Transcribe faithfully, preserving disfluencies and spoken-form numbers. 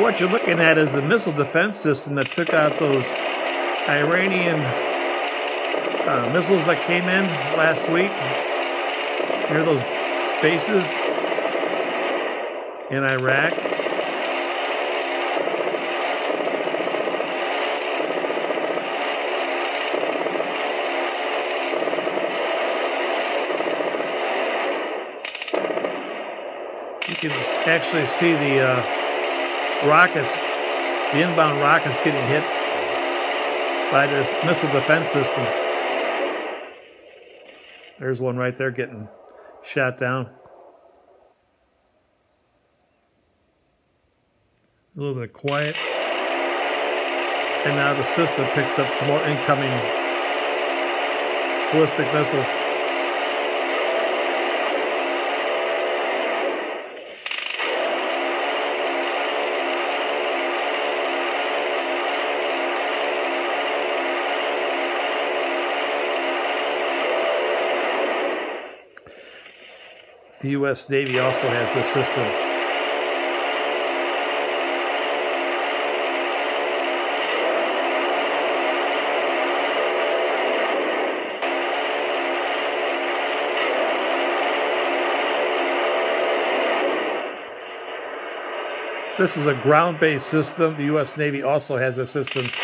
what you're looking at is the missile defense system that took out those Iranian uh, missiles that came in last week. Near those bases in Iraq. You can actually see the uh, rockets, the inbound rockets getting hit by this missile defense system. There's one right there getting shot down. A little bit quiet. And now the system picks up some more incoming ballistic missiles. The U S Navy also has this system. This is a ground-based system. The U S Navy also has a system